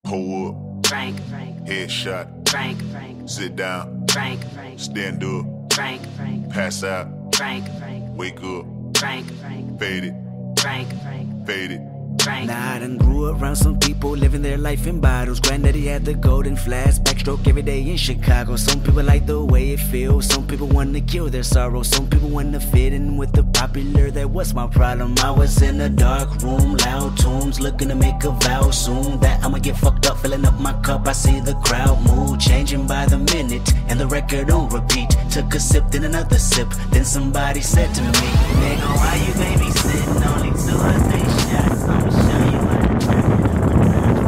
Hold up. Frank. Headshot. Frank. Sit down. Frank. Stand up. Frank. Pass out. Frank. Wake up. Frank. Fade it. Frank. Fade it. Now I done grew around some people living their life in bottles. Granddaddy had the golden flask, backstroke every day in Chicago. Some people like the way it feels, some people want to kill their sorrow. Some people want to fit in with the popular, that was my problem. I was in a dark room, loud tunes, looking to make a vow soon that I'ma get fucked up, filling up my cup. I see the crowd mood changing by the minute, and the record on repeat. Took a sip, then another sip, then somebody said to me, nigga, why you babysitting? Only 2 or 3 shots, I'ma show you how to turn it up a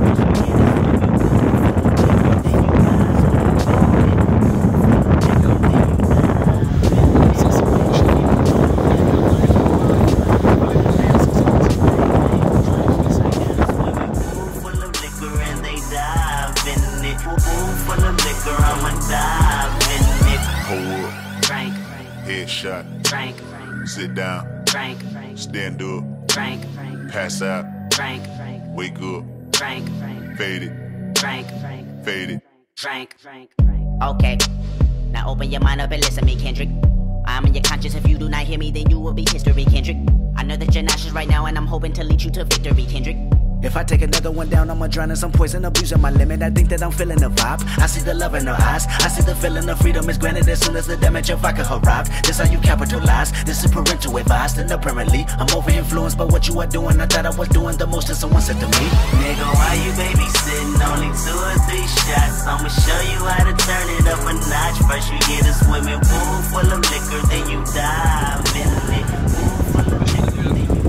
Headshot. Frank. Sit down. Frank. Stand up. Frank. Pass out. Frank. Wake up. Frank. Fade it. Frank. Fade it. Frank. Okay, now open your mind up and listen to me, Kendrick. I'm in your conscience. If you do not hear me, then you will be history, Kendrick. I know that you're nauseous right now, and I'm hoping to lead you to victory, Kendrick. If I take another one down, I'ma drown in some poison, abusing my limit. I think that I'm feeling the vibe. I see the love in her eyes. I see the feeling of freedom is granted as soon as the damage of vodka arrived. This how you capitalize. This is parental advice. And apparently, I'm over influenced by what you are doing. I thought I was doing the most, and someone said to me, nigga, why you babysitting? Only 2 or 3 shots. I'ma show you how to turn it up a notch. First you get a swimming pool full of liquor, then you dive in it. Pool full of liquor, then you dive.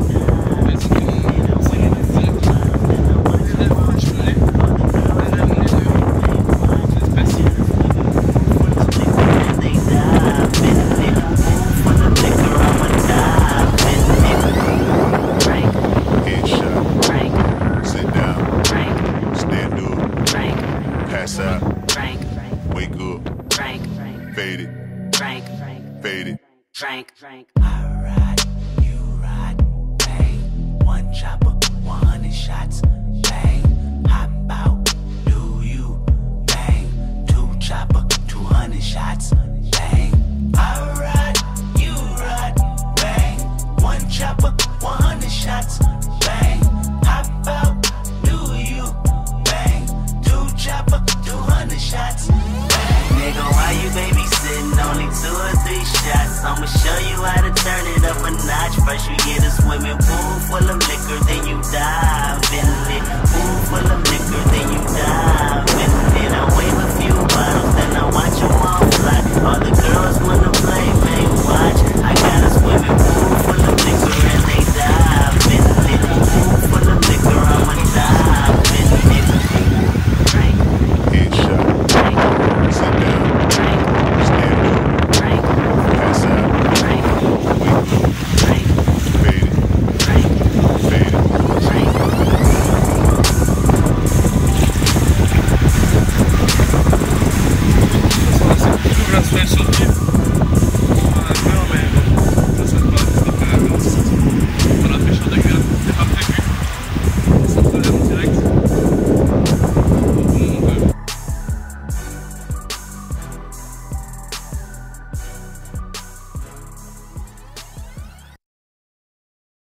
Frank. I ride, you ride, bang. 1 chopper, 100 shots, bang. Hop out, do you, bang. 2 chopper, 200 shots, bang. I ride, you ride, bang. 1 chopper, 100 shots, bang. Hop out, do you, bang. 2 chopper, 200 shots, bang. Nigga, why you babysitting? Only 2 or 3 shots. I'ma show you how to turn it up a notch. First you get a swimming pool full of liquor, then you dive in it. Pool full of liquor, then you dive in it. I wave a few bottles, then I watch you